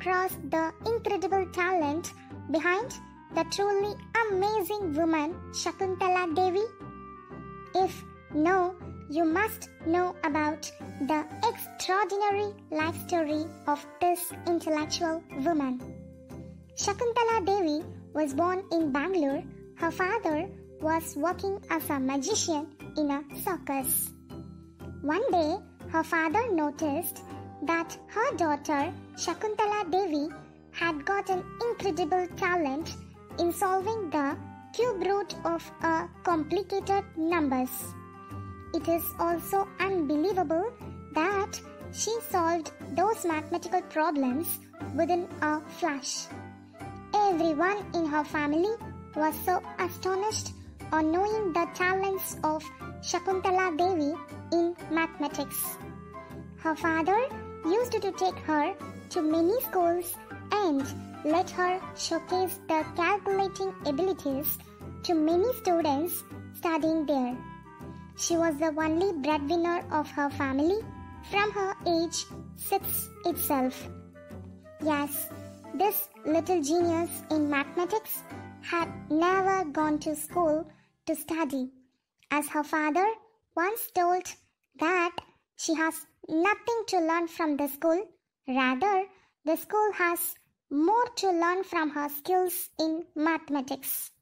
across the incredible talent behind the truly amazing woman Shakuntala Devi? If no, you must know about the extraordinary life story of this intellectual woman. Shakuntala Devi was born in Bangalore. Her father was working as a magician in a circus. One day, her father noticed that her daughter Shakuntala Devi had got an incredible talent in solving the cube root of complicated numbers. It is also unbelievable that she solved those mathematical problems within a flash. Everyone in her family was so astonished on knowing the talents of Shakuntala Devi in mathematics. Her father used to take her to many schools and let her showcase the calculating abilities to many students studying there. She was the only breadwinner of her family from her age 6 itself. Yes, this little genius in mathematics had never gone to school to study, as her father once told that she has nothing to learn from the school. Rather, the school has more to learn from her skills in mathematics.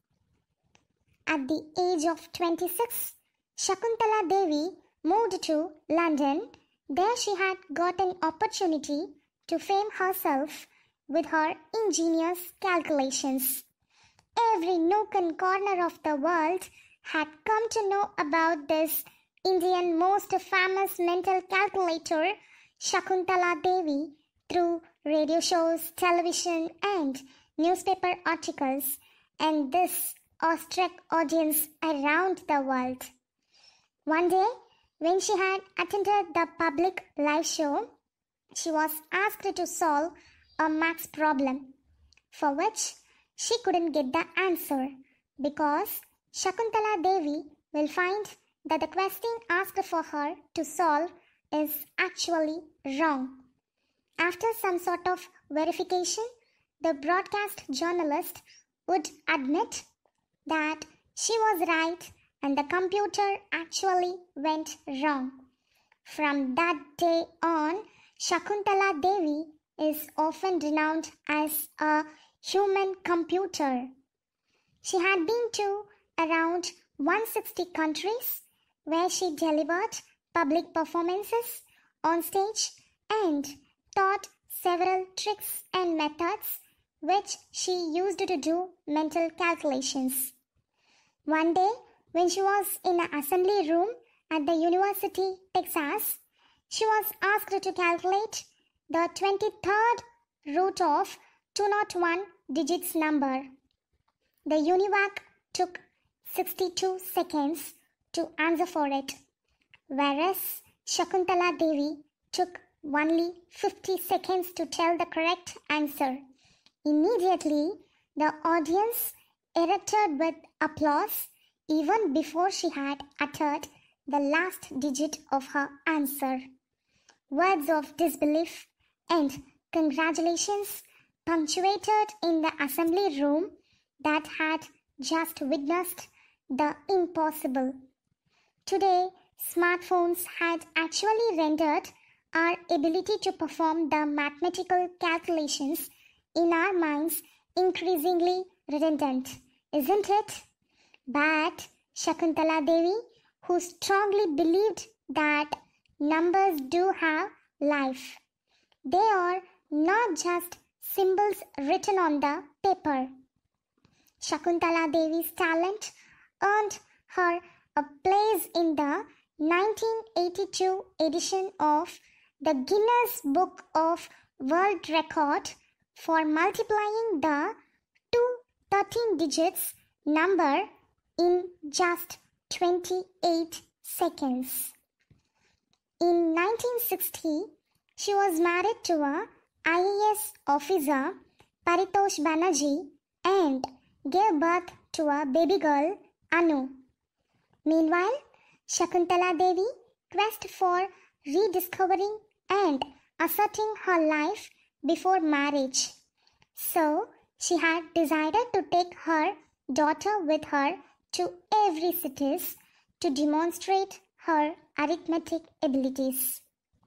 At the age of 26, Shakuntala Devi moved to London. There she had got an opportunity to fame herself with her ingenious calculations. Every nook and corner of the world had come to know about this Indian most famous mental calculator, Shakuntala Devi, through radio shows, television and newspaper articles, and this awestruck audience around the world. One day, when she had attended the public live show, she was asked to solve a maths problem, for which she couldn't get the answer because Shakuntala Devi will find that the question asked for her to solve is actually wrong. After some sort of verification, the broadcast journalist would admit that she was right and the computer actually went wrong. From that day on, Shakuntala Devi is often renowned as a human computer. She had been to around 160 countries where she delivered public performances on stage and taught several tricks and methods which she used to do mental calculations. One day, when she was in an assembly room at the University, Texas, she was asked to calculate the 23rd root of 201 digits number. The UNIVAC took 62 seconds to answer for it, whereas Shakuntala Devi took only 50 seconds to tell the correct answer. Immediately, the audience erupted with applause even before she had uttered the last digit of her answer. Words of disbelief and congratulations punctuated in the assembly room that had just witnessed the impossible. Today, smartphones had actually rendered our ability to perform the mathematical calculations in our minds increasingly redundant, isn't it? But Shakuntala Devi, who strongly believed that numbers do have life, they are not just symbols written on the paper. Shakuntala Devi's talent earned her a place in the 1982 edition of the Guinness Book of World Record for multiplying the two 13 digits number in just 28 seconds. In 1960, she was married to a IAS officer, Paritosh Banerjee, and gave birth to a baby girl, Anu. Meanwhile, Shakuntala Devi's quest for rediscovering and asserting her life before marriage. So, she had decided to take her daughter with her to every cities to demonstrate her arithmetic abilities.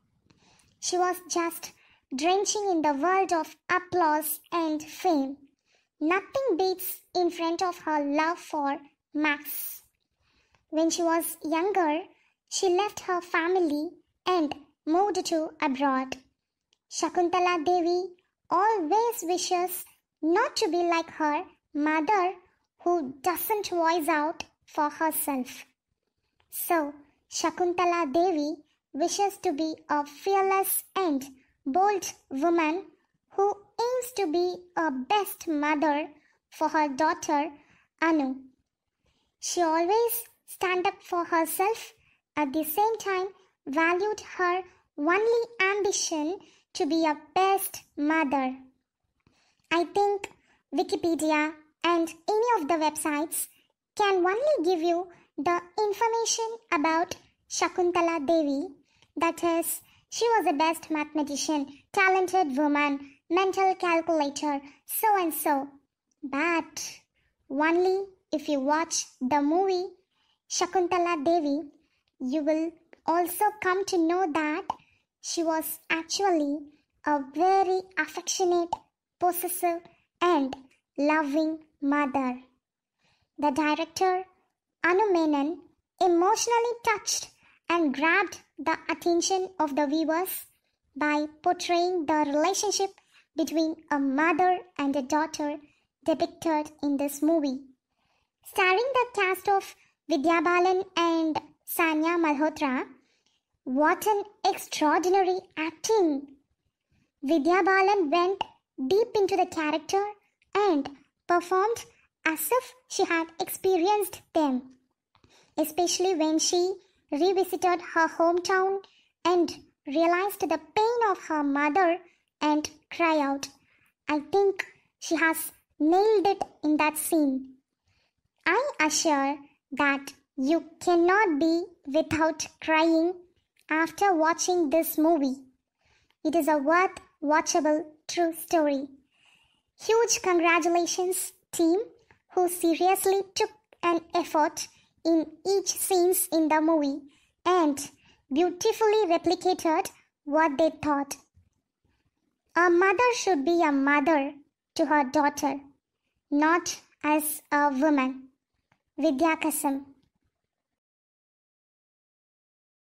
She was just drenching in the world of applause and fame. Nothing beats in front of her love for Max. When she was younger, she left her family and moved to abroad. Shakuntala Devi always wishes not to be like her mother who doesn't voice out for herself. So, Shakuntala Devi wishes to be a fearless and bold woman who aims to be a best mother for her daughter Anu. She always stand up for herself, at the same time valued her only ambition to be a best mother. I think Wikipedia and any of the websites can only give you the information about Shakuntala Devi, that is, she was a best mathematician, talented woman, mental calculator, so and so. But only if you watch the movie Shakuntala Devi, you will also come to know that she was actually a very affectionate, possessive, and loving mother. The director, Anu Menon, emotionally touched and grabbed the attention of the viewers by portraying the relationship between a mother and a daughter depicted in this movie. Starring the cast of Vidya Balan and Sanya Malhotra, what an extraordinary acting! Vidya Balan went deep into the character and performed as if she had experienced them, especially when she revisited her hometown and realized the pain of her mother and cried out. I think she has nailed it in that scene. I assure that you cannot be without crying after watching this movie. It is a worth watchable true story. Huge congratulations, team, who seriously took an effort in each scenes in the movie and beautifully replicated what they thought. A mother should be a mother to her daughter, not as a woman. Vidya Kasam.